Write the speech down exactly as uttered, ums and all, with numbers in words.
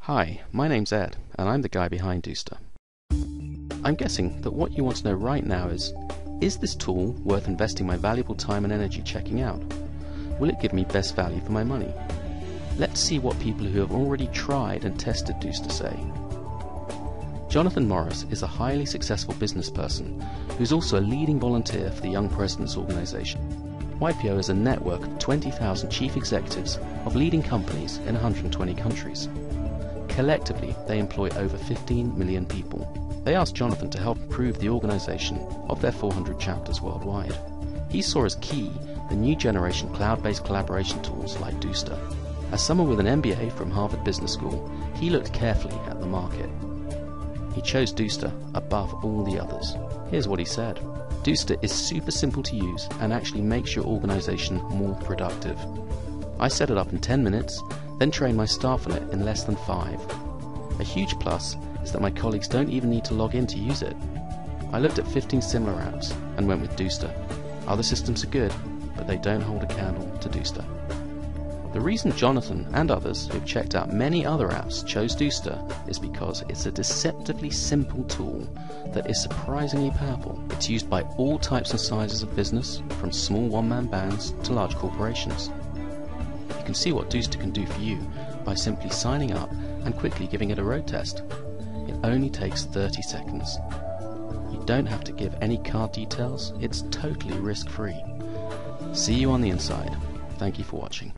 Hi, my name's Ed, and I'm the guy behind Dooster. I'm guessing that what you want to know right now is, is this tool worth investing my valuable time and energy checking out? Will it give me best value for my money? Let's see what people who have already tried and tested Dooster say. Jonathan Morris is a highly successful business person who's also a leading volunteer for the Young Presdients Organization. Y P O is a network of twenty thousand chief executives of leading companies in one hundred twenty countries. Collectively, they employ over fifteen million people. They asked Jonathan to help improve the organization of their four hundred chapters worldwide. He saw as key the new generation cloud-based collaboration tools like Dooster. As someone with an M B A from Harvard Business School, he looked carefully at the market. He chose Dooster above all the others. Here's what he said. Dooster is super simple to use and actually makes your organization more productive. I set it up in ten minutes, then train my staff on it in less than five. A huge plus is that my colleagues don't even need to log in to use it. I looked at fifteen similar apps and went with Dooster. Other systems are good, but they don't hold a candle to Dooster. The reason Jonathan and others who've checked out many other apps chose Dooster is because it's a deceptively simple tool that is surprisingly powerful. It's used by all types and sizes of business, from small one-man bands to large corporations. You can see what Dooster can do for you by simply signing up and quickly giving it a road test. It only takes thirty seconds. You don't have to give any card details, it's totally risk-free. See you on the inside. Thank you for watching.